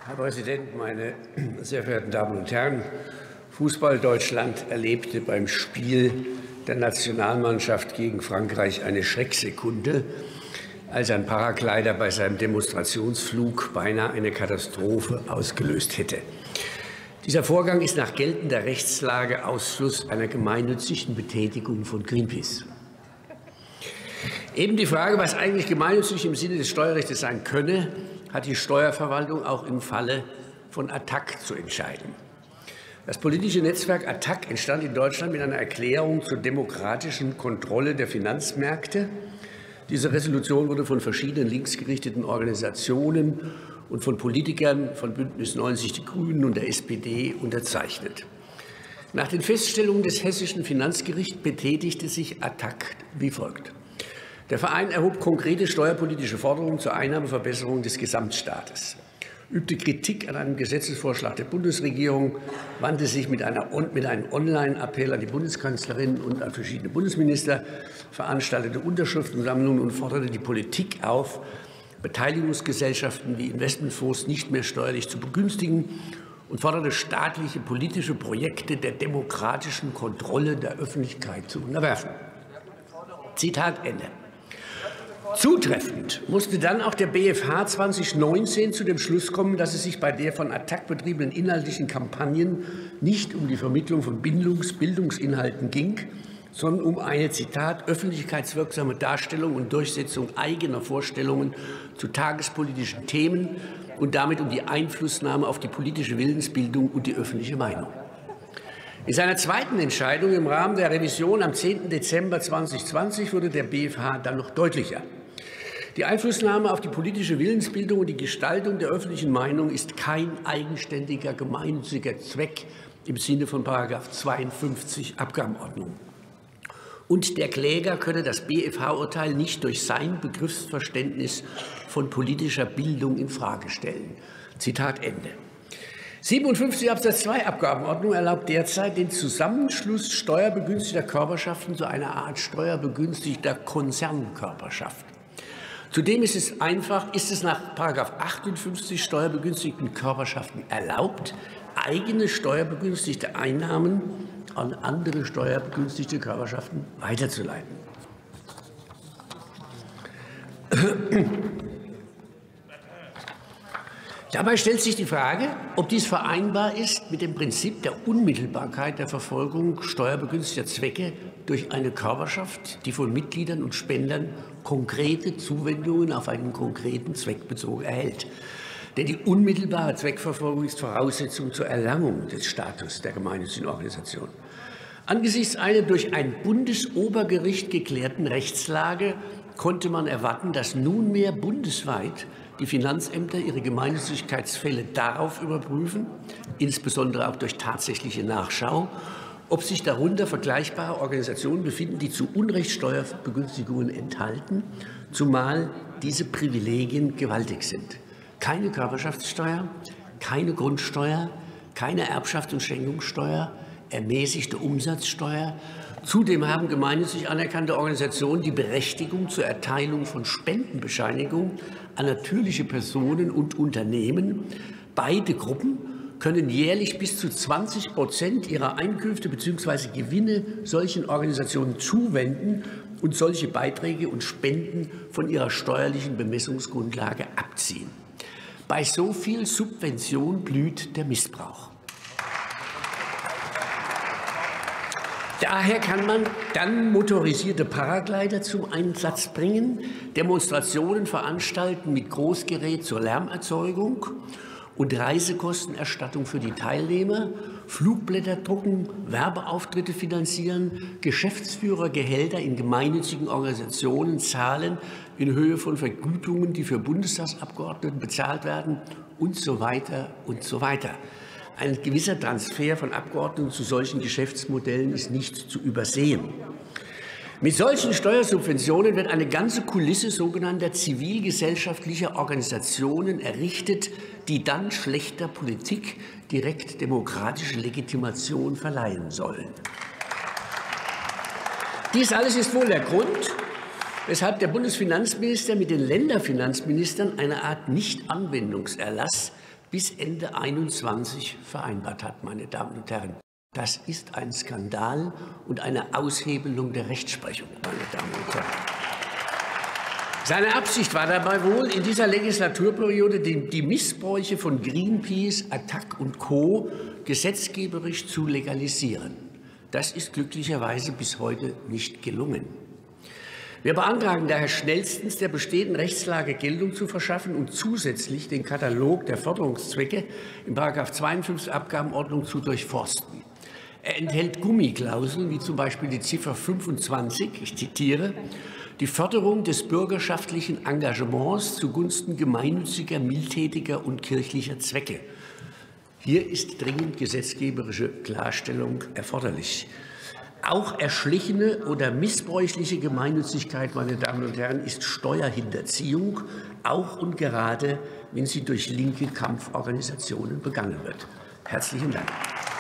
Herr Präsident, meine sehr verehrten Damen und Herren! Fußball-Deutschland erlebte beim Spiel der Nationalmannschaft gegen Frankreich eine Schrecksekunde, als ein Paraglider bei seinem Demonstrationsflug beinahe eine Katastrophe ausgelöst hätte. Dieser Vorgang ist nach geltender Rechtslage Ausfluss einer gemeinnützigen Betätigung von Greenpeace. Eben die Frage, was eigentlich gemeinnützig im Sinne des Steuerrechts sein könne, hat die Steuerverwaltung auch im Falle von ATTAC zu entscheiden. Das politische Netzwerk ATTAC entstand in Deutschland mit einer Erklärung zur demokratischen Kontrolle der Finanzmärkte. Diese Resolution wurde von verschiedenen linksgerichteten Organisationen und von Politikern von Bündnis 90 Die Grünen und der SPD unterzeichnet. Nach den Feststellungen des hessischen Finanzgerichts betätigte sich ATTAC wie folgt. Der Verein erhob konkrete steuerpolitische Forderungen zur Einnahmeverbesserung des Gesamtstaates, übte Kritik an einem Gesetzesvorschlag der Bundesregierung, wandte sich mit einem Online-Appell an die Bundeskanzlerin und an verschiedene Bundesminister, veranstaltete Unterschriftensammlungen und forderte die Politik auf, Beteiligungsgesellschaften wie Investmentfonds nicht mehr steuerlich zu begünstigen und forderte staatliche politische Projekte der demokratischen Kontrolle der Öffentlichkeit zu unterwerfen. Zitat Ende. Zutreffend musste dann auch der BfH 2019 zu dem Schluss kommen, dass es sich bei der von ATTAC betriebenen inhaltlichen Kampagnen nicht um die Vermittlung von Bildungsinhalten ging, sondern um eine, Zitat, öffentlichkeitswirksame Darstellung und Durchsetzung eigener Vorstellungen zu tagespolitischen Themen und damit um die Einflussnahme auf die politische Willensbildung und die öffentliche Meinung. In seiner zweiten Entscheidung im Rahmen der Revision am 10. Dezember 2020 wurde der BfH dann noch deutlicher. Die Einflussnahme auf die politische Willensbildung und die Gestaltung der öffentlichen Meinung ist kein eigenständiger gemeinnütziger Zweck im Sinne von § 52 Abgabenordnung. Und der Kläger könne das BfH-Urteil nicht durch sein Begriffsverständnis von politischer Bildung infrage stellen. Zitat Ende. 57 Absatz 2 Abgabenordnung erlaubt derzeit den Zusammenschluss steuerbegünstigter Körperschaften zu einer Art steuerbegünstigter Konzernkörperschaft. Zudem ist es nach § 58 steuerbegünstigten Körperschaften erlaubt, eigene steuerbegünstigte Einnahmen an andere steuerbegünstigte Körperschaften weiterzuleiten. Dabei stellt sich die Frage, ob dies vereinbar ist mit dem Prinzip der Unmittelbarkeit der Verfolgung steuerbegünstigter Zwecke durch eine Körperschaft, die von Mitgliedern und Spendern konkrete Zuwendungen auf einen konkreten Zweckbezug erhält. Denn die unmittelbare Zweckverfolgung ist Voraussetzung zur Erlangung des Status der gemeinnützigen Organisation. Angesichts einer durch ein Bundesobergericht geklärten Rechtslage konnte man erwarten, dass nunmehr bundesweit die Finanzämter ihre Gemeinnützigkeitsfälle darauf überprüfen, insbesondere auch durch tatsächliche Nachschau, ob sich darunter vergleichbare Organisationen befinden, die zu Unrecht Steuerbegünstigungen enthalten, zumal diese Privilegien gewaltig sind. Keine Körperschaftssteuer, keine Grundsteuer, keine Erbschafts- und Schenkungssteuer, ermäßigte Umsatzsteuer. Zudem haben gemeinnützig anerkannte Organisationen die Berechtigung zur Erteilung von Spendenbescheinigungen an natürliche Personen und Unternehmen. Beide Gruppen können jährlich bis zu 20% ihrer Einkünfte bzw. Gewinne solchen Organisationen zuwenden und solche Beiträge und Spenden von ihrer steuerlichen Bemessungsgrundlage abziehen. Bei so viel Subvention blüht der Missbrauch. Daher kann man dann motorisierte Paraglider zum Einsatz bringen, Demonstrationen veranstalten mit Großgerät zur Lärmerzeugung und Reisekostenerstattung für die Teilnehmer, Flugblätter drucken, Werbeauftritte finanzieren, Geschäftsführergehälter in gemeinnützigen Organisationen zahlen in Höhe von Vergütungen, die für Bundestagsabgeordnete bezahlt werden und so weiter und so weiter. Ein gewisser Transfer von Abgeordneten zu solchen Geschäftsmodellen ist nicht zu übersehen. Mit solchen Steuersubventionen wird eine ganze Kulisse sogenannter zivilgesellschaftlicher Organisationen errichtet, die dann schlechter Politik direkt demokratische Legitimation verleihen sollen. Dies alles ist wohl der Grund, weshalb der Bundesfinanzminister mit den Länderfinanzministern eine Art Nichtanwendungserlass bis Ende 2021 vereinbart hat, meine Damen und Herren. Das ist ein Skandal und eine Aushebelung der Rechtsprechung, meine Damen und Herren. Seine Absicht war dabei wohl, in dieser Legislaturperiode die Missbräuche von Greenpeace, Attac und Co. gesetzgeberisch zu legalisieren. Das ist glücklicherweise bis heute nicht gelungen. Wir beantragen daher schnellstens, der bestehenden Rechtslage Geltung zu verschaffen und zusätzlich den Katalog der Förderungszwecke in § 52 Abgabenordnung zu durchforsten. Er enthält Gummiklauseln, wie zum Beispiel die Ziffer 25, ich zitiere, die Förderung des bürgerschaftlichen Engagements zugunsten gemeinnütziger, mildtätiger und kirchlicher Zwecke. Hier ist dringend gesetzgeberische Klarstellung erforderlich. Auch erschlichene oder missbräuchliche Gemeinnützigkeit, meine Damen und Herren, ist Steuerhinterziehung, auch und gerade, wenn sie durch linke Kampforganisationen begangen wird. Herzlichen Dank.